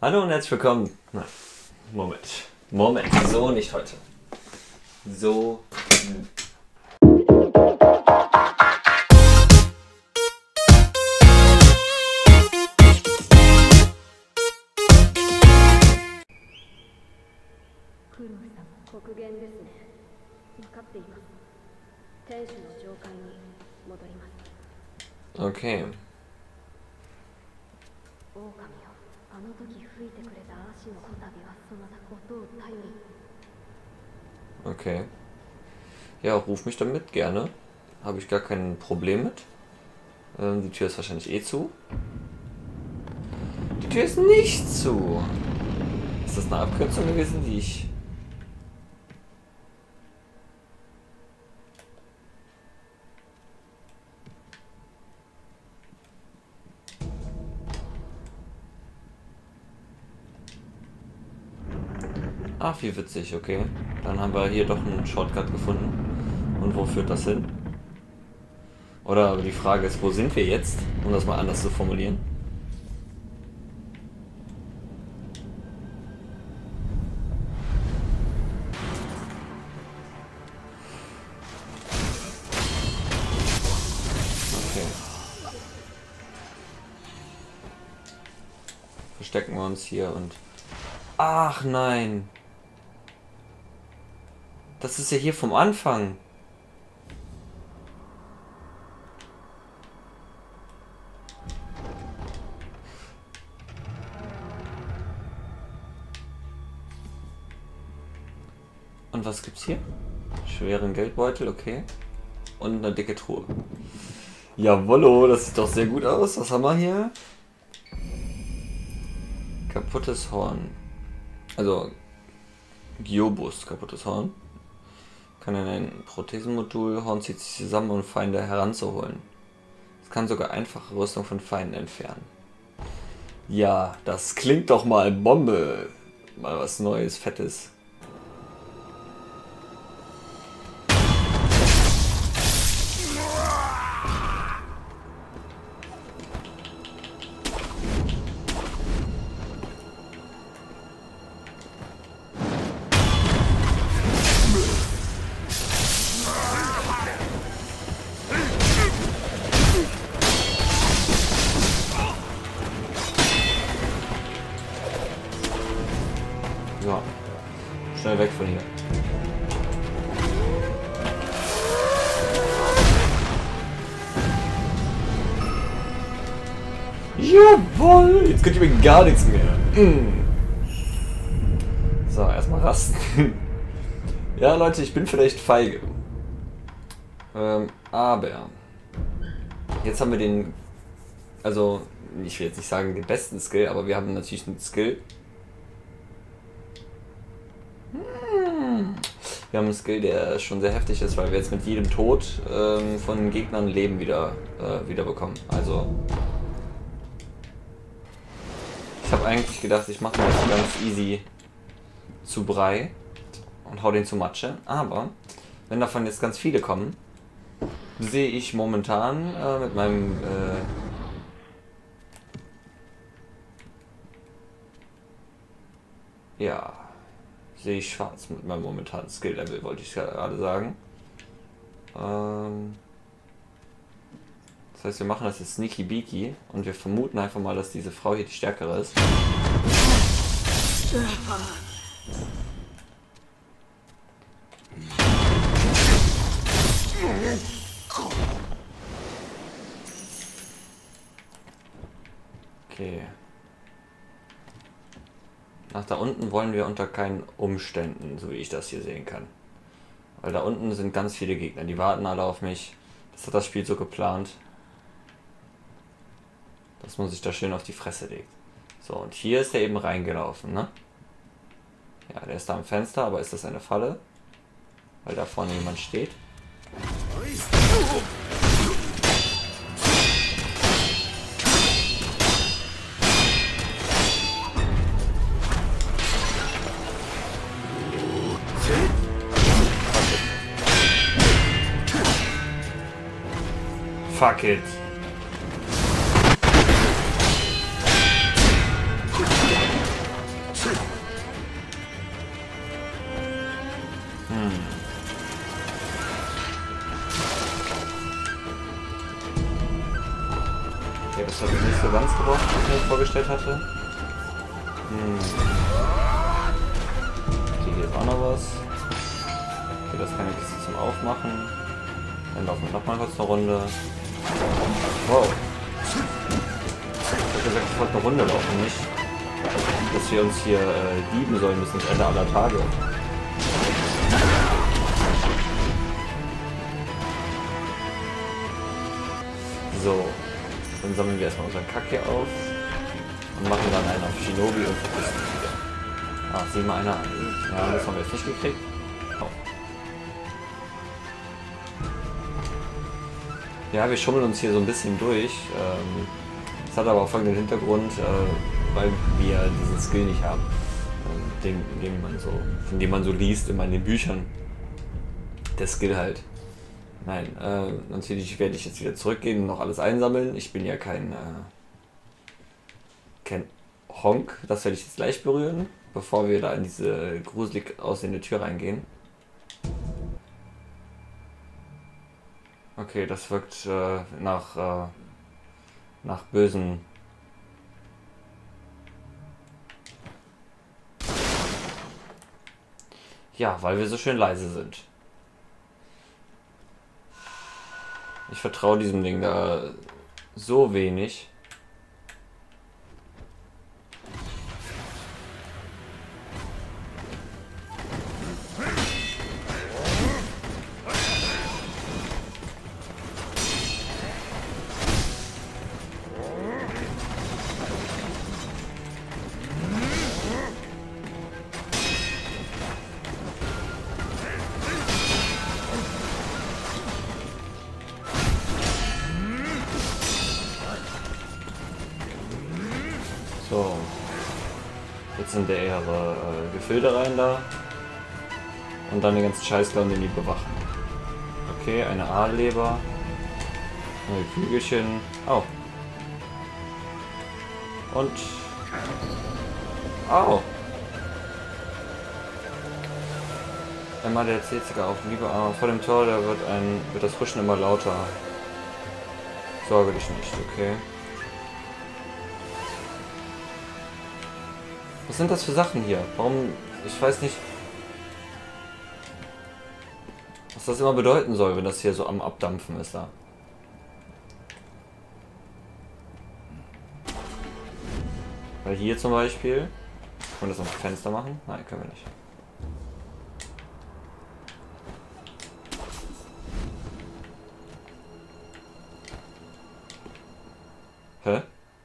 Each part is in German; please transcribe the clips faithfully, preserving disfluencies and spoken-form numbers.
Hallo und herzlich willkommen. Nein, Moment. Moment, so nicht heute. So. Okay. Okay. Ja, ruf mich damit gerne. Habe ich gar kein Problem mit. Ähm, die Tür ist wahrscheinlich eh zu. Die Tür ist nicht zu. Ist das eine Abkürzung gewesen, die ich... Ach, wie witzig, okay. Dann haben wir hier doch einen Shortcut gefunden. Und wo führt das hin? Oder die Frage ist, wo sind wir jetzt? Um das mal anders zu formulieren. Okay. Verstecken wir uns hier und... Ach nein! Das ist ja hier vom Anfang. Und was gibt's hier? Schweren Geldbeutel, okay. Und eine dicke Truhe. Jawollo, das sieht doch sehr gut aus. Was haben wir hier? Kaputtes Horn. Also, Giobus, kaputtes Horn. Kann in ein Prothesenmodul, Horn zieht sich zusammen, um Feinde heranzuholen. Es kann sogar einfache Rüstung von Feinden entfernen. Ja, das klingt doch mal Bombe. Mal was Neues, Fettes. So, schnell weg von hier. Jawohl! Jetzt könnt ihr mir gar nichts mehr. Mm. So, erstmal rasten. Ja, Leute, ich bin vielleicht feige. Ähm, aber jetzt haben wir den, also ich will jetzt nicht sagen den besten Skill, aber wir haben natürlich einen Skill. Wir haben einen Skill, der schon sehr heftig ist, weil wir jetzt mit jedem Tod ähm, von Gegnern Leben wieder, äh, wieder bekommen. Also ich habe eigentlich gedacht, ich mache das ganz easy zu Brei und hau den zu Matsche. Aber wenn davon jetzt ganz viele kommen, sehe ich momentan äh, mit meinem äh, ja sehe ich schwarz mit meinem momentanen Skill-Level, wollte ich gerade sagen. Ähm das heißt, wir machen das jetzt sneaky beaky und wir vermuten einfach mal, dass diese Frau hier die stärkere ist. Okay. Nach da unten wollen wir unter keinen Umständen, so wie ich das hier sehen kann. Weil da unten sind ganz viele Gegner, die warten alle auf mich. Das hat das Spiel so geplant, dass man sich da schön auf die Fresse legt. So, und hier ist er eben reingelaufen, ne? Ja, der ist da am Fenster, aber ist das eine Falle? Weil da vorne jemand steht. Fuck it. so ganz gebrochen, wie ich mir das vorgestellt hatte. Hm. Okay, hier ist auch noch was. Okay, das ist keine Kiste zum Aufmachen. Dann laufen wir nochmal kurz eine Runde. Wow. Ich hab gesagt, ich wollte eine Runde laufen, nicht, dass wir uns hier äh, dieben sollen bis ins Ende aller Tage. So, dann sammeln wir erstmal unseren Kack hier auf und machen dann einen auf Shinobi und verpissen uns wieder. Ah, sieh mal einer an. Ja, das haben wir jetzt nicht gekriegt. Oh. Ja, wir schummeln uns hier so ein bisschen durch. Ähm, das hat aber auch folgenden Hintergrund, äh, weil wir diesen Skill nicht haben, äh, den, den man so, von dem man so liest immer in den Büchern. Der Skill halt. Nein, äh, natürlich werde ich jetzt wieder zurückgehen und noch alles einsammeln. Ich bin ja kein, äh, kein Honk. Das werde ich jetzt gleich berühren, bevor wir da in diese gruselig aussehende Tür reingehen. Okay, das wirkt äh, nach, äh, nach bösen... Ja, weil wir so schön leise sind. Ich vertraue diesem Ding da so wenig. So, jetzt sind der ihre äh, Gefilde rein da und dann den ganzen Scheißclown, den die bewachen. Okay, eine Aalleber, neue Kügelchen, oh. Und, oh. Einmal der C-Zicker auf, liebe Arme, vor dem Tor, da wird ein, wird das Huschen immer lauter. Sorge dich nicht, okay. Was sind das für Sachen hier? Warum? Ich weiß nicht, was das immer bedeuten soll, wenn das hier so am Abdampfen ist da. Weil hier zum Beispiel... Können wir das am Fenster machen? Nein, können wir nicht. Hä?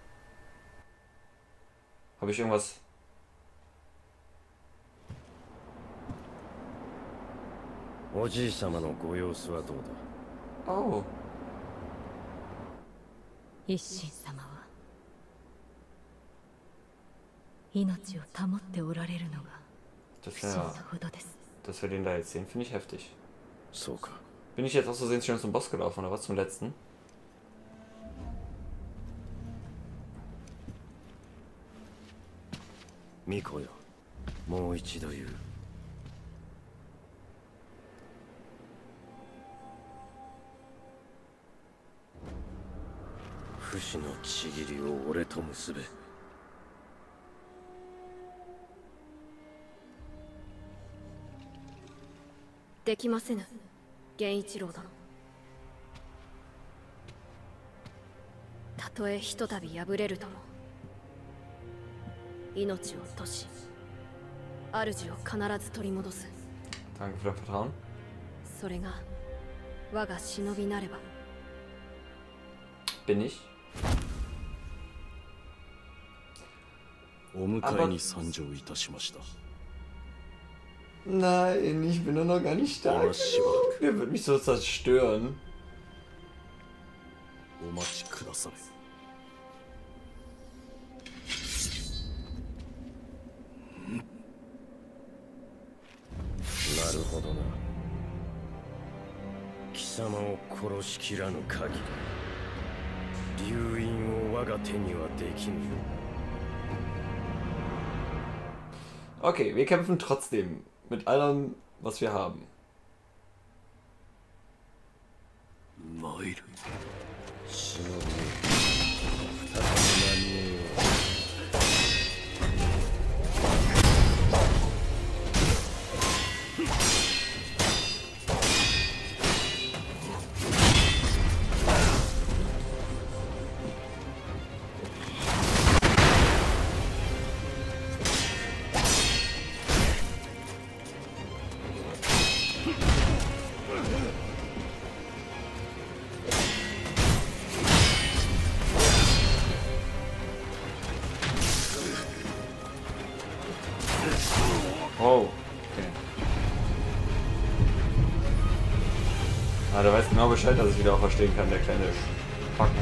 Habe ich irgendwas... おじい様のご様子はどうだ。 Oh. 一心様は命を保っておられるのが Das 不思議 wäre, なほどです。 dass wir den da jetzt sehen, finde ich heftig. そうか。 Bin ich jetzt aus Versehen schon zum Boss gelaufen oder was, zum letzten? ミコよ、もう一度言う。不死のちぎりを俺と結べ。 できませぬ、源一郎殿。たとえひとたび敗れるとも、命を落とし、主を必ず取り戻す。 Danke für dein Vertrauen. それが我が忍びなれば。 Bin ich? お迎えに参上いたしました。 Nein, ich bin doch noch gar nicht stark genug. Der wird mich so zerstören. お待ちください。なるほどな。貴様を殺しきらぬ限り、流因を我が手にはできぬよ。 Okay, wir kämpfen trotzdem mit allem, was wir haben. 参る。忍びよ、再び Oh, okay. Ah, der weiß genau Bescheid, dass ich wieder auch verstehen kann, der kleine Spacken.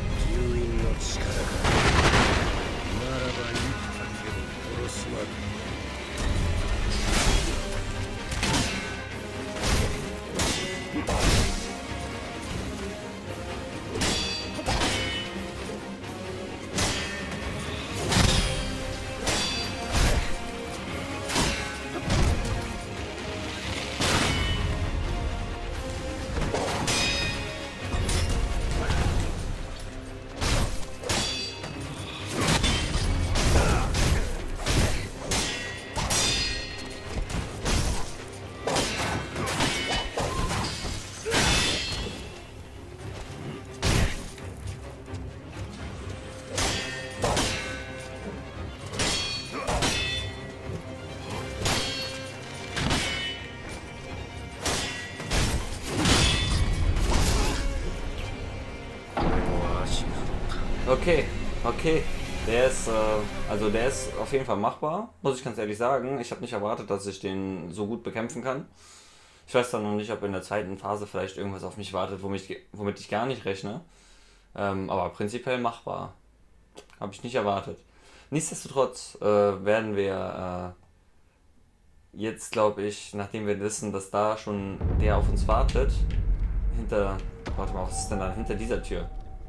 Okay, okay. Der ist, äh, also der ist auf jeden Fall machbar, muss ich ganz ehrlich sagen. Ich habe nicht erwartet, dass ich den so gut bekämpfen kann. Ich weiß dann noch nicht, ob in der zweiten Phase vielleicht irgendwas auf mich wartet, womit ich, womit ich gar nicht rechne. Ähm, aber prinzipiell machbar. Habe ich nicht erwartet. Nichtsdestotrotz äh, werden wir äh, jetzt, glaube ich, nachdem wir wissen, dass da schon der auf uns wartet, hinter, warte mal, was ist denn da hinter dieser Tür?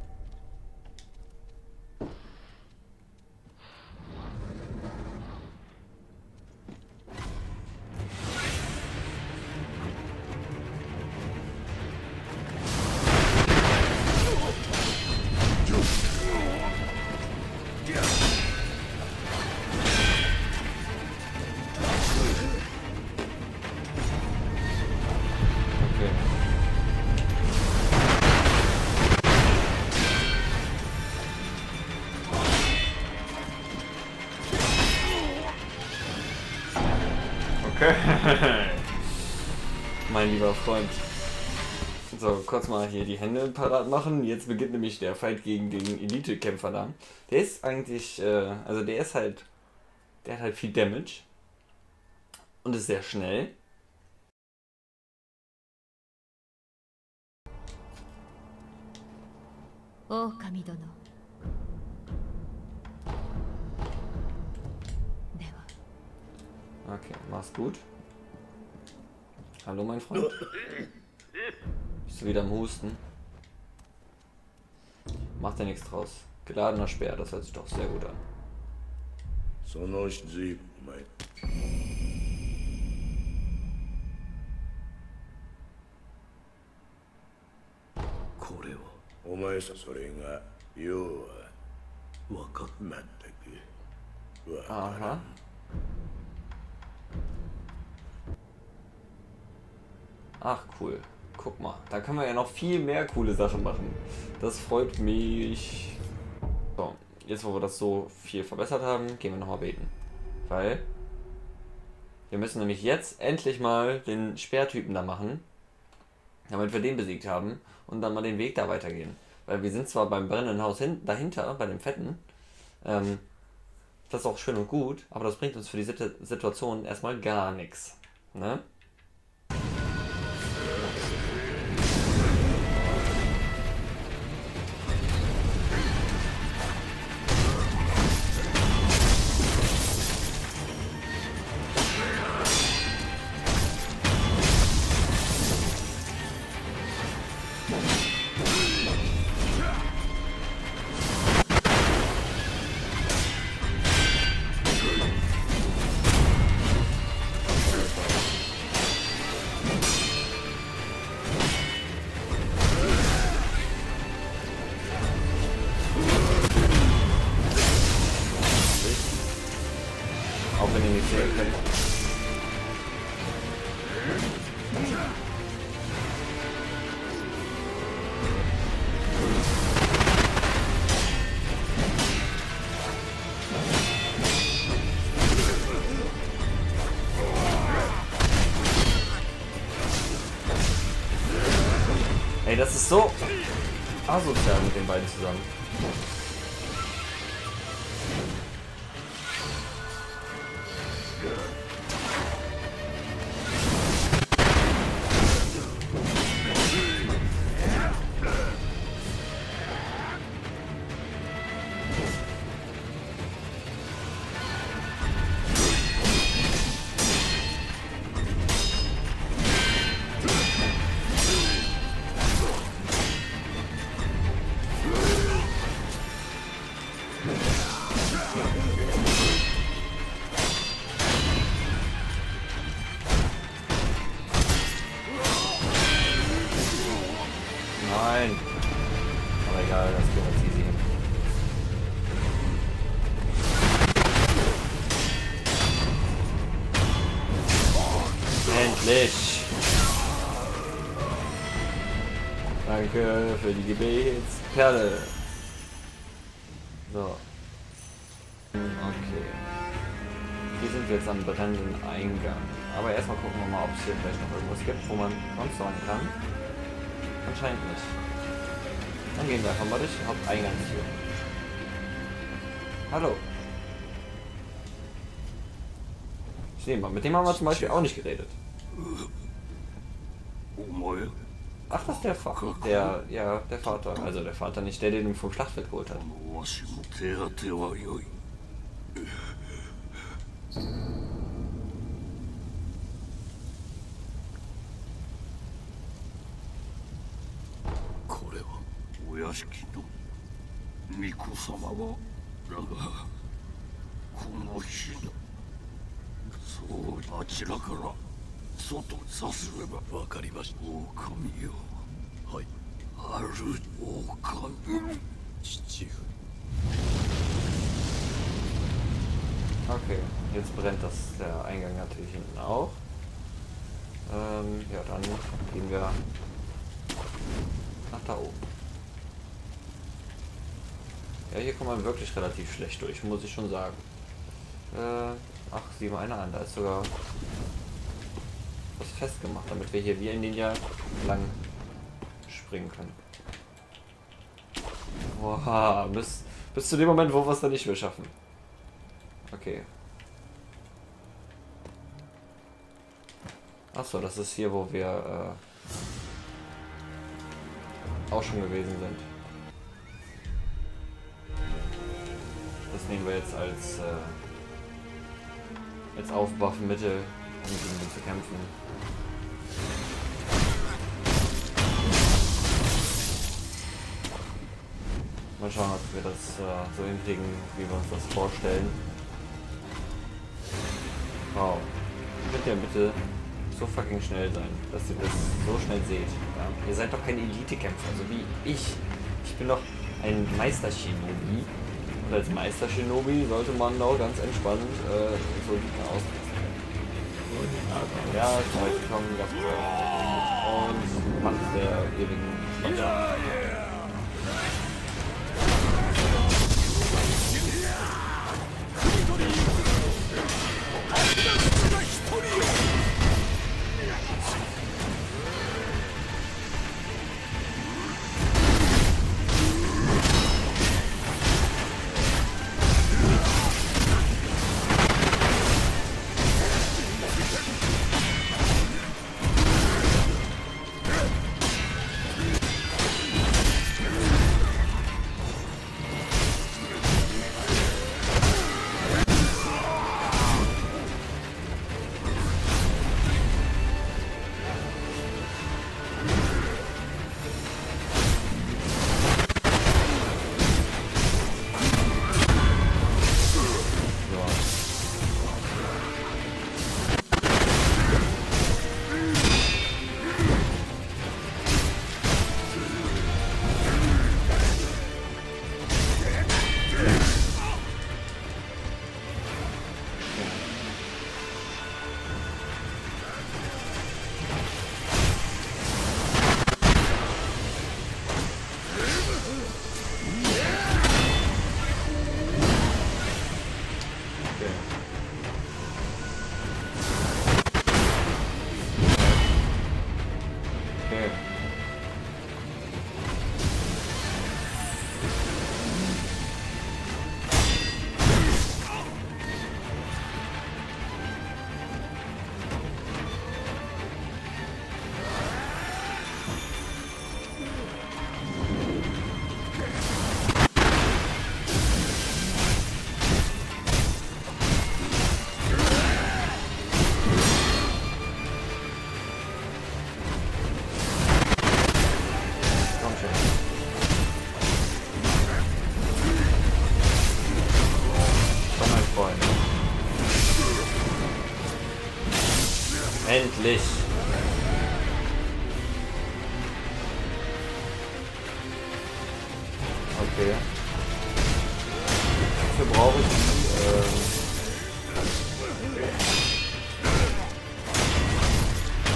Mein lieber Freund. So, kurz mal hier die Hände parat machen. Jetzt beginnt nämlich der Fight gegen den Elite-Kämpfer da. Der ist eigentlich, äh, also der ist halt, der hat halt viel Damage. Und ist sehr schnell. Oh, Kamidono. Okay, mach's gut. Hallo, mein Freund. Bist du wieder am Husten? Macht ja nichts draus. Geladener Speer, das hört sich doch sehr gut an. Aha. Ach cool, guck mal, da können wir ja noch viel mehr coole Sachen machen. Das freut mich. So, jetzt wo wir das so viel verbessert haben, gehen wir nochmal beten. Weil wir müssen nämlich jetzt endlich mal den Speertypen da machen, damit wir den besiegt haben und dann mal den Weg da weitergehen. Weil wir sind zwar beim brennenden Haus hin dahinter, bei dem Fetten, ähm, das ist auch schön und gut, aber das bringt uns für die Situ- Situation erstmal gar nichts. Ne? Auch wenn ihr nicht sehen könnt. Ey, das ist so asozial mit den beiden zusammen. Endlich! Danke für die Gebetsperle. So. Okay. Hier sind wir jetzt am brennenden Eingang. Aber erstmal gucken wir mal, ob es hier vielleicht noch irgendwas gibt, wo man sonst ran kann. Anscheinend nicht. Dann gehen wir einfach mal durch die Haupteingangstür. Hallo. Ich nehme mal, mit dem haben wir zum Beispiel auch nicht geredet. Ach, das ist der Vater. Der, ja, der Vater. Also der Vater, nicht der, den du vom Schlachtfeld geholt hat. Okay, jetzt brennt das der Eingang natürlich hinten auch. Ähm, ja, dann gehen wir nach da oben. Ja, hier kommt man wirklich relativ schlecht durch, muss ich schon sagen. Äh, ach, sieh mal einer an, da ist sogar was festgemacht, damit wir hier wie ein Ninja lang springen können. Boah, bis, bis zu dem Moment, wo wir es dann nicht mehr schaffen. Okay. Achso, das ist hier, wo wir äh, auch schon gewesen sind. Das nehmen wir jetzt als, äh, als Aufwaffenmittel, um gegen ihn zu kämpfen. Mal schauen, ob wir das äh, so hinkriegen, wie wir uns das vorstellen. Wow. Könnt ihr bitte so fucking schnell sein, dass ihr das so schnell seht. Ja? Ihr seid doch keine Elite-Kämpfer, so wie ich. Ich bin doch ein Meister-Shinobi. Und als Meister-Shinobi sollte man doch ganz entspannt äh, so Gegner austesten können. Ja, heute kommen ganz und macht der ewigen Spaß. Endlich! Okay. Dafür brauche ich die, ähm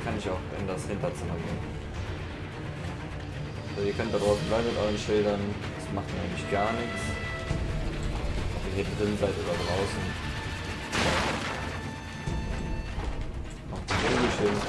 kann ich auch in das Hinterzimmer gehen. So, ihr könnt da draußen bleiben mit euren Schildern. Das macht mir nämlich gar nichts. Ob ihr hier drin seid oder draußen. Auch Vogelschild.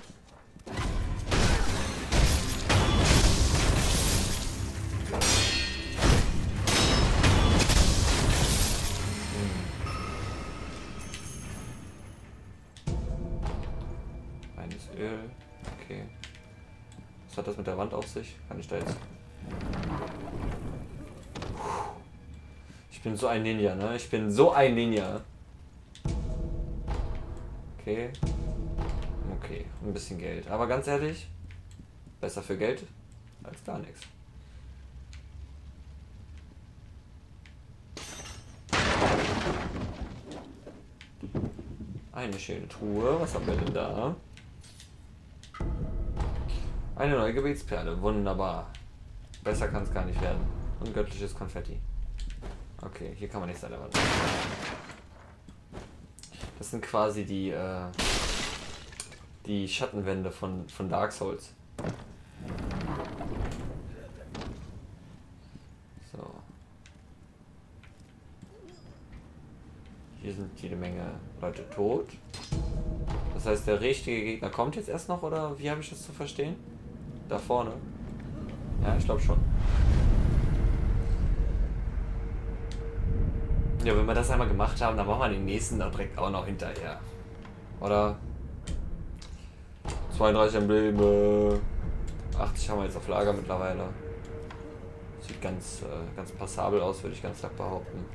Öl. Okay. Was hat das mit der Wand auf sich? Kann ich da jetzt... Ich bin so ein Ninja, ne? Ich bin so ein Ninja. Okay. Okay. Ein bisschen Geld. Aber ganz ehrlich, besser für Geld als gar nichts. Eine schöne Truhe. Was haben wir denn da? Eine neue Gebetsperle, wunderbar. Besser kann es gar nicht werden. Und göttliches Konfetti. Okay, hier kann man nichts an der Wand. Das sind quasi die äh, die Schattenwände von, von Dark Souls. So. Hier sind jede Menge Leute tot. Das heißt, der richtige Gegner kommt jetzt erst noch, oder wie habe ich das zu verstehen? Da vorne. Ja, ich glaube schon. Ja, wenn wir das einmal gemacht haben, dann machen wir den nächsten da direkt auch noch hinterher. Oder? zweiunddreißig Embleme. achtzig haben wir jetzt auf Lager mittlerweile. Sieht ganz, äh, ganz passabel aus, würde ich ganz klar behaupten.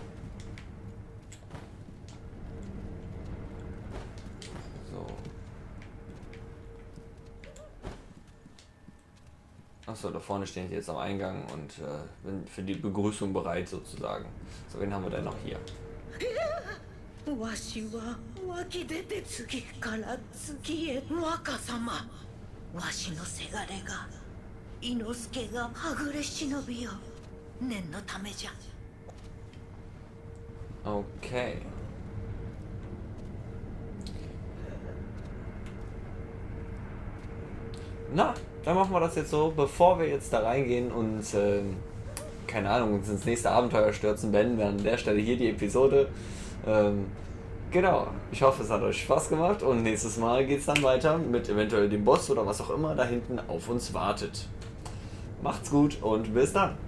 Achso, da vorne stehen sie jetzt am Eingang und äh, bin für die Begrüßung bereit sozusagen. So, wen haben wir denn noch hier? わしは湧き出て次から次へ若様わしのせがれが伊之助がはぐれ忍びよ念のためじゃ Okay. Na, dann machen wir das jetzt so, bevor wir jetzt da reingehen und äh, keine Ahnung, uns ins nächste Abenteuer stürzen, beenden wir an der Stelle hier die Episode. Ähm, genau, ich hoffe, es hat euch Spaß gemacht und nächstes Mal geht es dann weiter mit eventuell dem Boss oder was auch immer da hinten auf uns wartet. Macht's gut und bis dann!